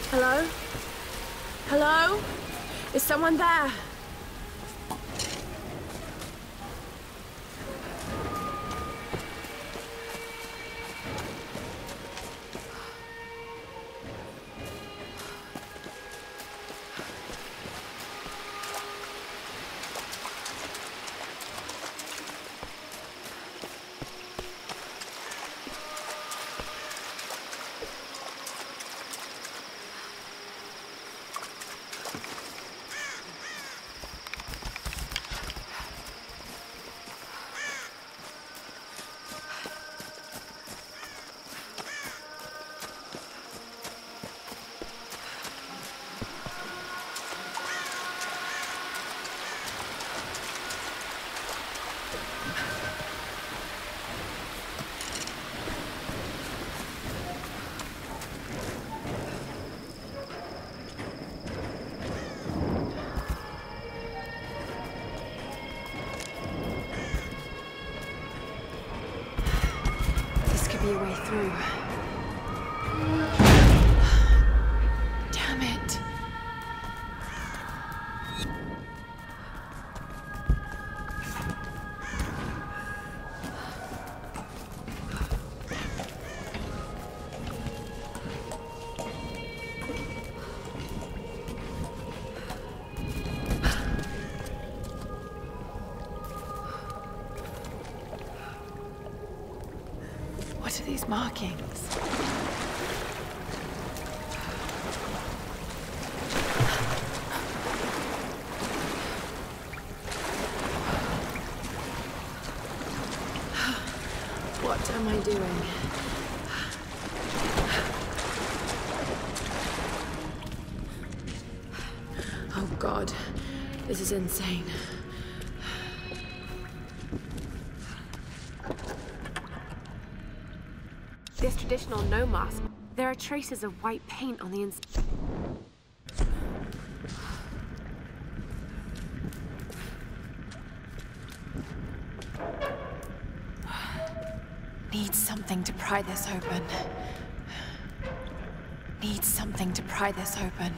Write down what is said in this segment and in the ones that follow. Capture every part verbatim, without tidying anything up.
Hello? Hello? Is someone there? Be a way through. Damn it. What are these markings? What am I doing? Oh God, this is insane. This traditional no mask. There are traces of white paint on the inside. Need something to pry this open. Need something to pry this open.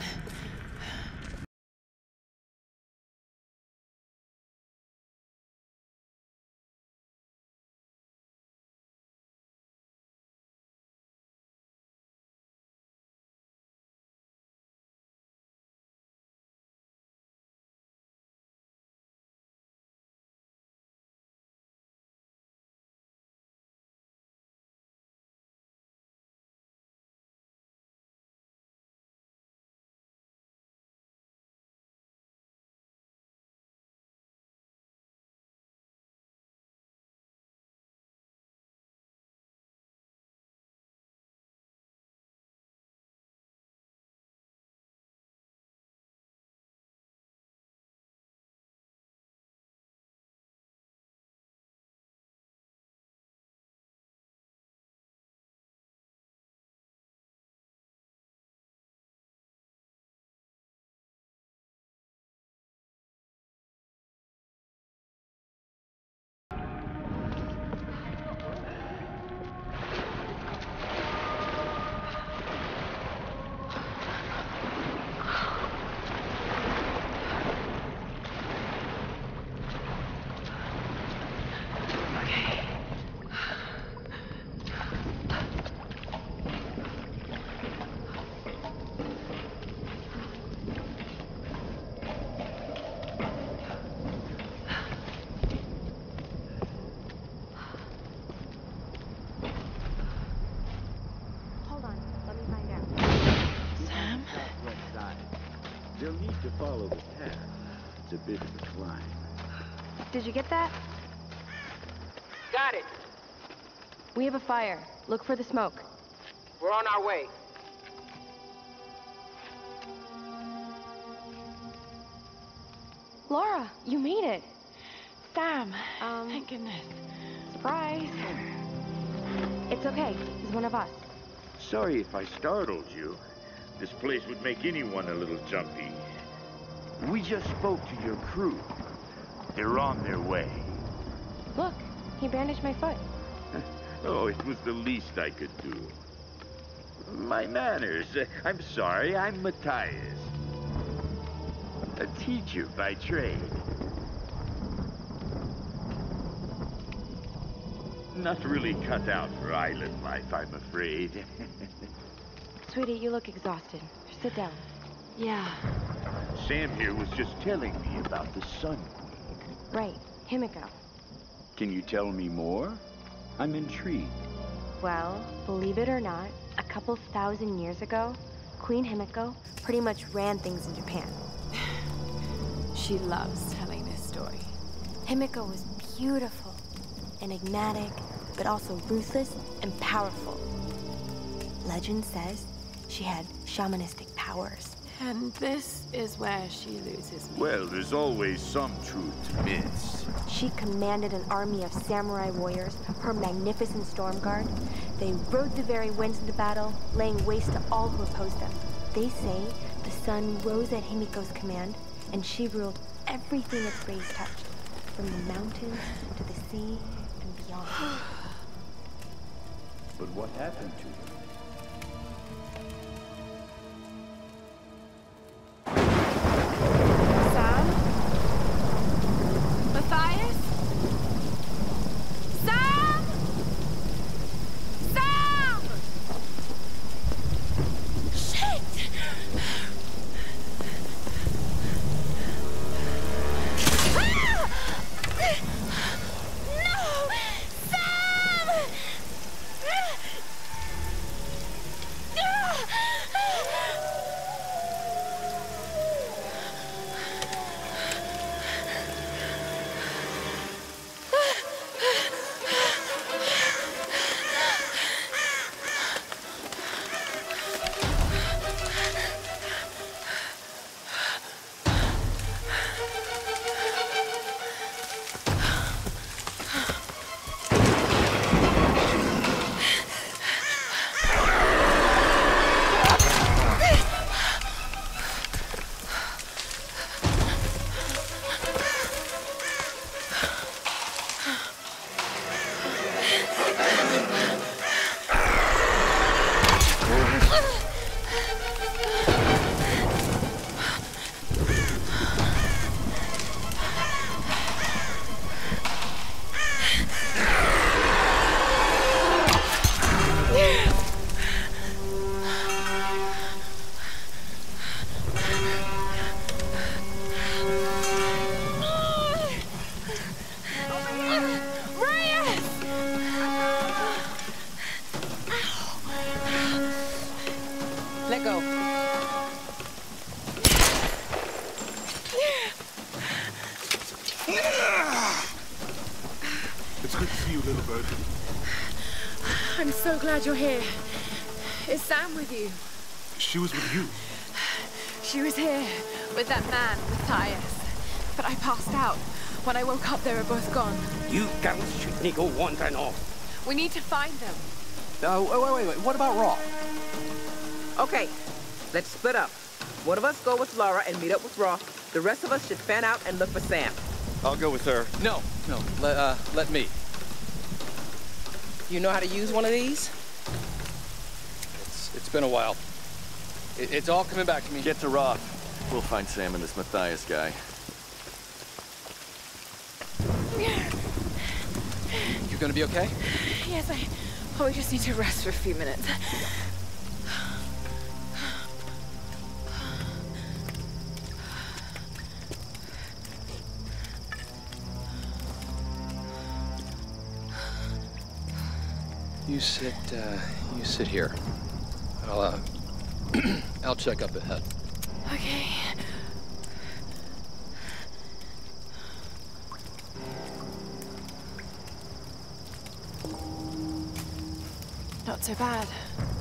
They'll need to follow the path. It's a bit of a climb. Did you get that? Got it. We have a fire. Look for the smoke. We're on our way. Laura, you made it. Sam, Um, thank goodness. Surprise. It's okay. He's one of us. Sorry if I startled you. This place would make anyone a little jumpy. We just spoke to your crew. They're on their way. Look, he bandaged my foot. Oh, it was the least I could do. My manners. I'm sorry, I'm Matthias. A teacher by trade. Not really cut out for island life, I'm afraid. Sweetie, you look exhausted. Sit down. Yeah. Sam here was just telling me about the Sun Queen. Right. Himiko. Can you tell me more? I'm intrigued. Well, believe it or not, a couple thousand years ago, Queen Himiko pretty much ran things in Japan. She loves telling this story. Himiko was beautiful, enigmatic, but also ruthless and powerful. Legend says she had shamanistic powers. And this is where she loses me. Well, there's always some truth to myths. She commanded an army of samurai warriors, her magnificent storm guard. They rode the very winds into battle, laying waste to all who opposed them. They say the sun rose at Himiko's command, and she ruled everything its rays touched, from the mountains to the sea and beyond. But what happened to her? Sam? Matthias? Sam? Sam! Shit! Ah! No! Sam! Let go. It's good to see you, little bird. I'm so glad you're here. Is Sam with you? She was with you. She was here with that man, Matthias. But I passed out. When I woke up, they were both gone. You guys should go wandering off. We need to find them. Oh, wait, wait, wait. What about Raw? Okay, let's split up. One of us go with Lara and meet up with Raw. The rest of us should fan out and look for Sam. I'll go with her. No, no. Let, uh, let me. You know how to use one of these? It's, it's been a while. It, it's all coming back to me. Get to Roth. We'll find Sam and this Matthias guy. You gonna be okay? Yes, I... Oh, we just need to rest for a few minutes. You sit, uh, you sit here. I'll, uh, I'll check up ahead. Okay. Not so bad.